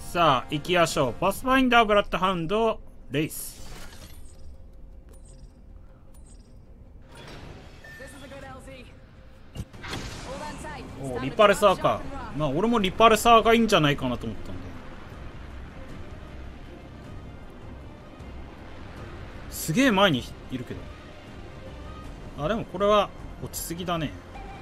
さあ行きましょう。パスファインダーブラッドハウンドレイス。おリパルサーか。まあ俺もリパルサーがいいんじゃないかなと思ったんですげえ前にいるけど。あでもこれは落ちすぎだね。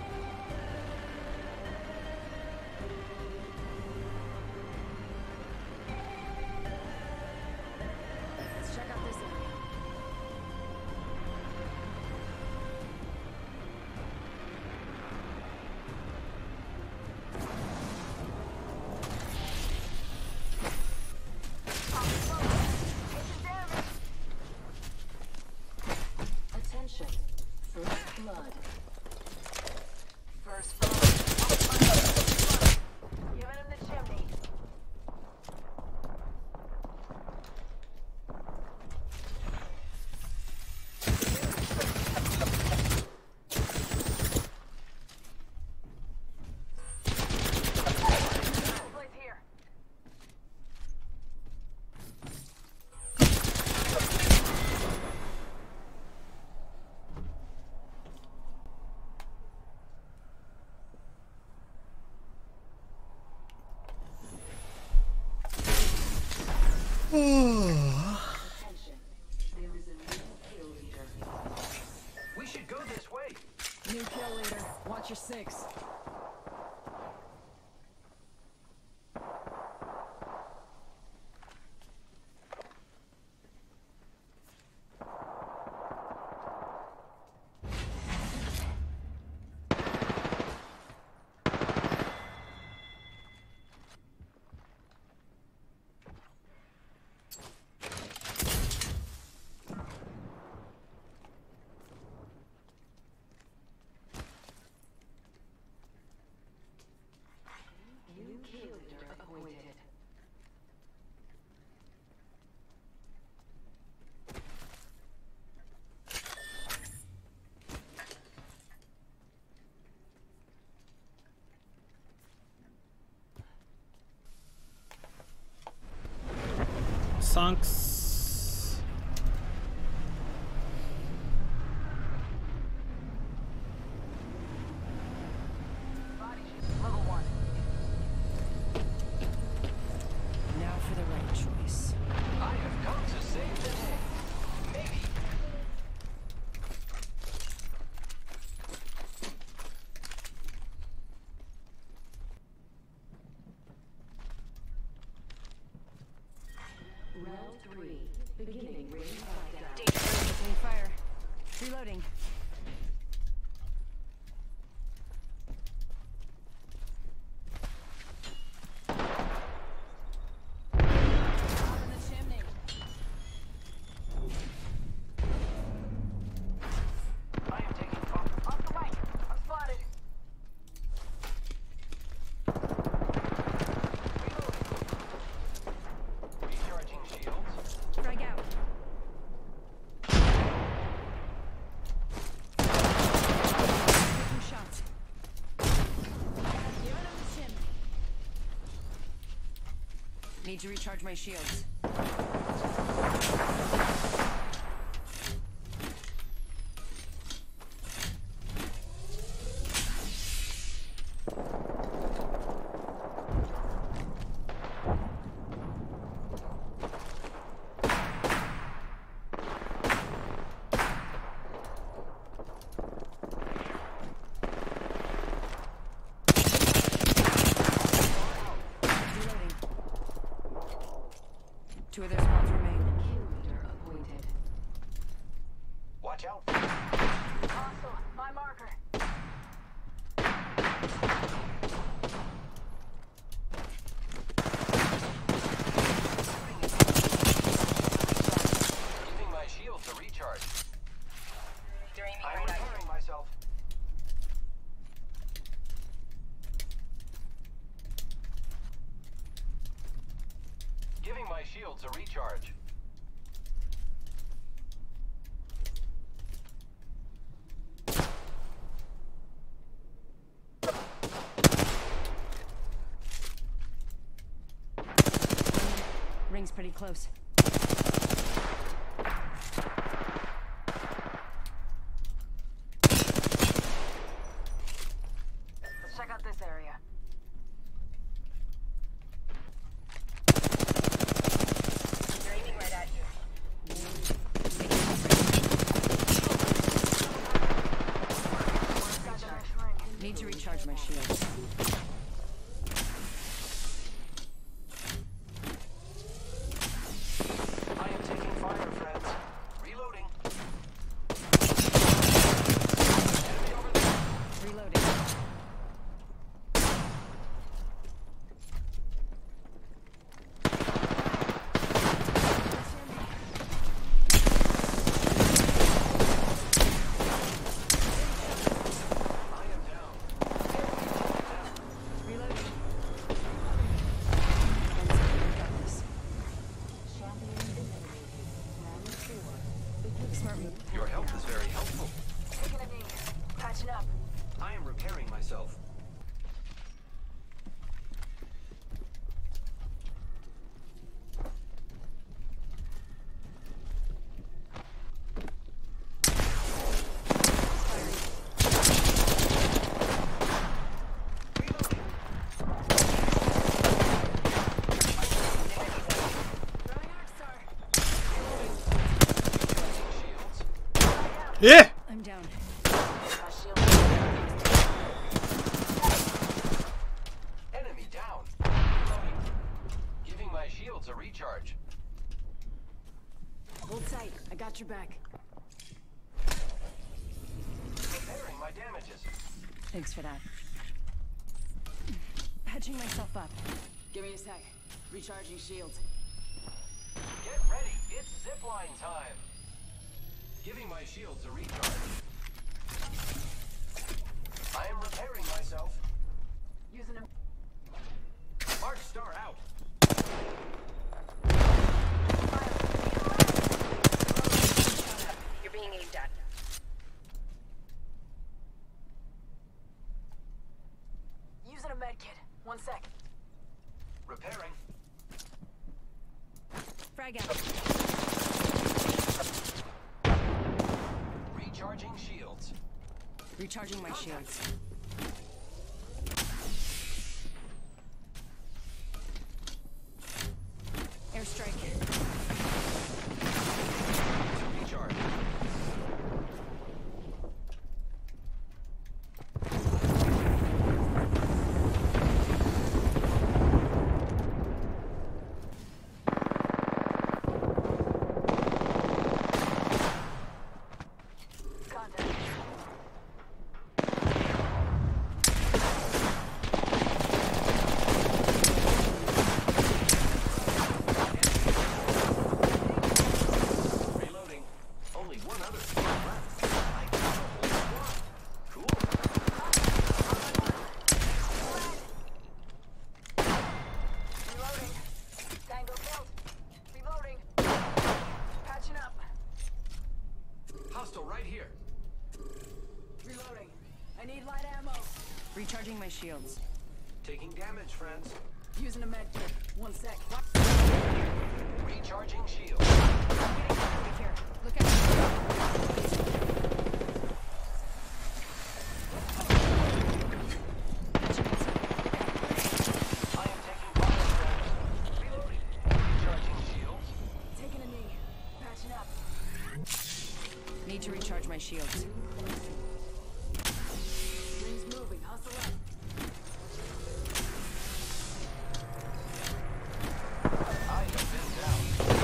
サンクス。 Need to recharge my shields. Two of their squads remain. Kill leader appointed. Watch out. Hostile, my marker. Giving my shield to recharge. I'm Right repairing myself. Giving my shields a recharge. ring's pretty close. Let's check out this area. They're aiming right at you. Got the next ring. Need to recharge my shields. I am taking fire, friends. Reloading. Enemy over there. Reloading. I am down. Reloading. Smart move. Your help is very helpful. Taking a knee. Patching up. I am repairing myself. Reloading. Throwing Arc Star. Shields. え I'm down. My shield. Enemy down. Reloading. Giving my shields a recharge. Hold tight. I got your back. Repairing my damages. Thanks for that. Patching myself up. Give me a sec. Recharging shields. Get ready. It's zipline time. Giving my shields a recharge. I am repairing myself. Using a Arc Star out. You're being aimed at. Using a med kit. 1 sec. Repairing. Frag out. Recharging shields. Recharging my shields. Airstrike. Recharge. Contact. Reloading. Only one other squad left. I got the whole squad. Cool. Reloading. Tango killed. Reloading. Patching up. Hostile right here. Reloading. I need light ammo. Recharging my shields. Taking damage, friends. Using a med kit. 1 sec. Recharging shield. Be here. Look out. I am taking fire, friends. Reloading. Recharging shields. Taking a knee. Patching up. Need to recharge my shields. Rings moving. Hustle up. I have been down.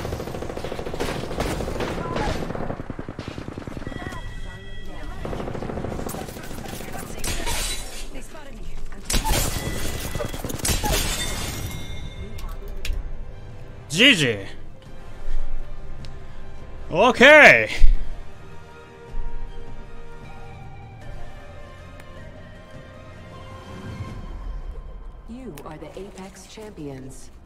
They spotted me. GG. Okay. You are the Apex Champions.